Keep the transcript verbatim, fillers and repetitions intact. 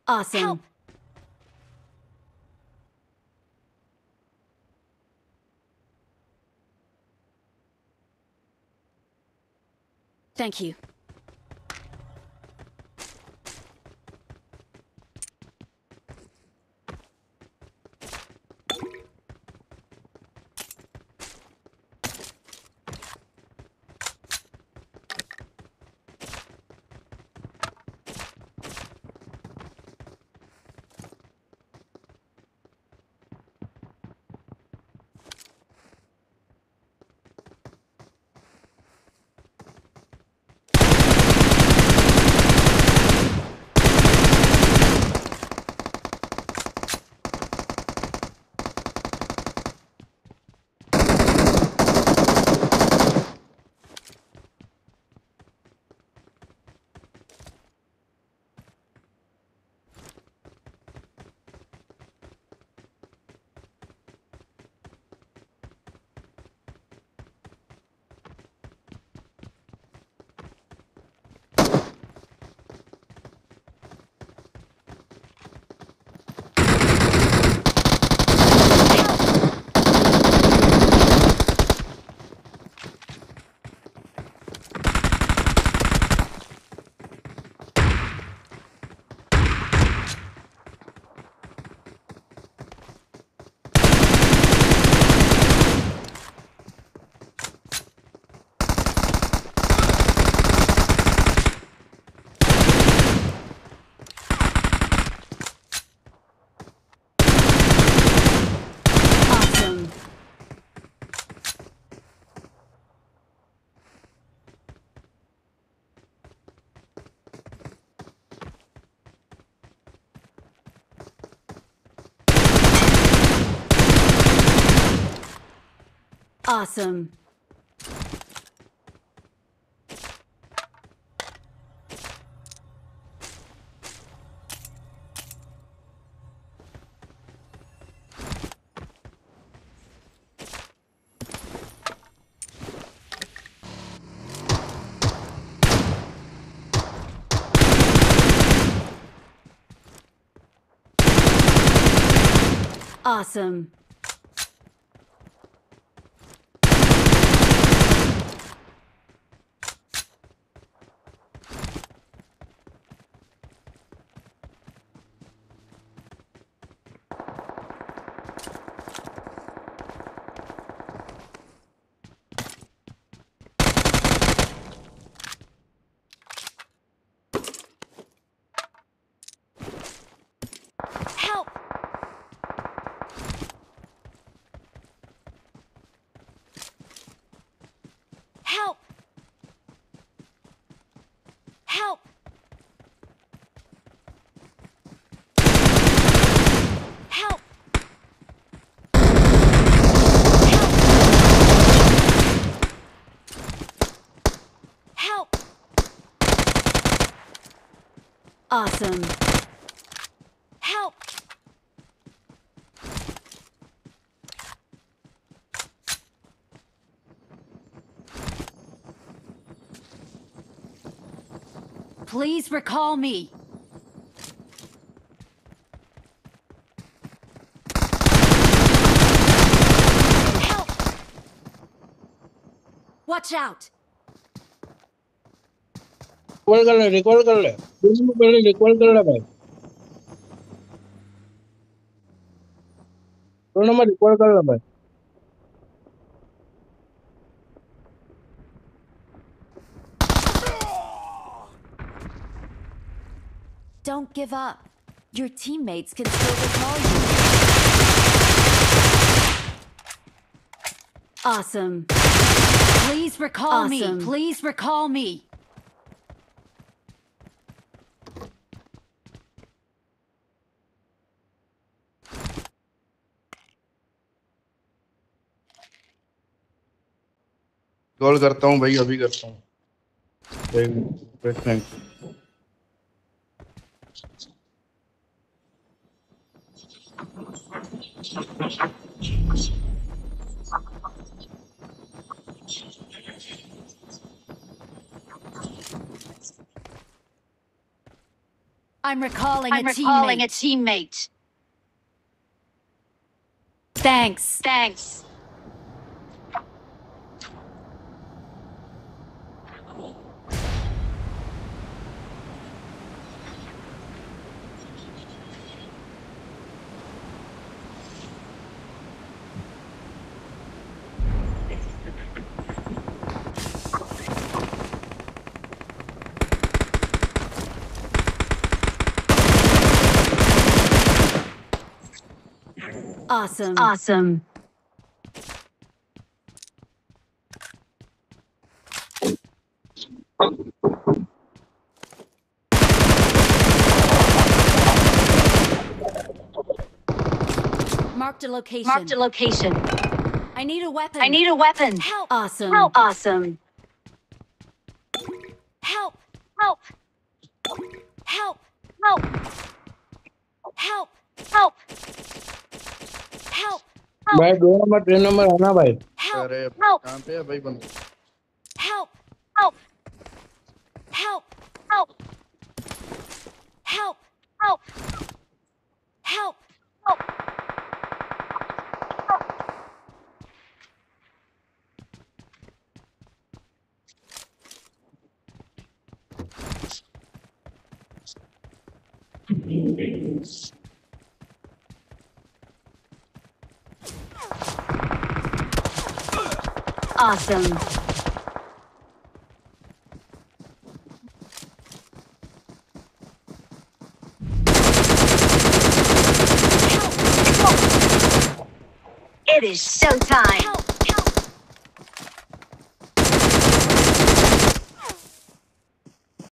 Awesome. Help! Thank you. Awesome. Awesome. Help! Help! Help! Help! Help! Awesome. Help! Please recall me. Help! Watch out. Record कर ले record कर ले दोनों पहले record कर ले भाई दोनों में रिकॉर्ड कर ले भाई Don't give up. Your teammates can still recall you. Awesome. Please recall Awesome. me. Please recall me. Call करता हूँ भाई अभी करता हूँ thank I'm recalling I'm a recalling teammate. a teammate. Thanks. Thanks. Awesome. Awesome. Marked a location. Marked a location. I need a weapon. I need a weapon. help. Awesome. Help. Awesome. Help. Help. Help. Help. Help. Help. Help. भाई दो number तीन number आना भाई Help. अरे Help. कहाँ पे है भाई बंदा Help. Help. Help. Help. Help. Help. Help. Help. Awesome. It is showtime. Help.